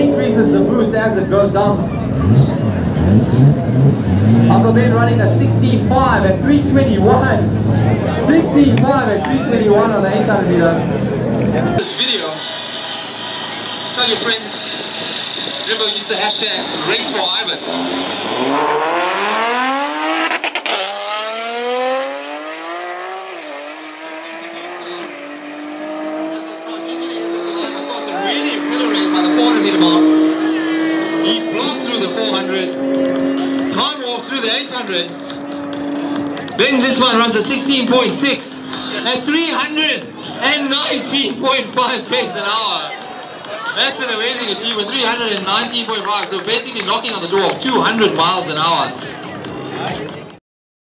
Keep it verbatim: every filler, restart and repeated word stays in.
increases the boost as it goes down. Uncle Ben running a sixteen five at three twenty-one. sixteen five at three twenty-one on the eight hundred meter. This video, tell your friends, remember use the hashtag race for Ivan. Really accelerate by the four hundred meter mark. He blows through the four hundred. Time off through the eight hundred. Ben Zietsman runs a sixteen point six at three hundred nineteen point five pace an hour. That's an amazing achievement, three hundred nineteen point five. So basically knocking on the door of two hundred miles an hour.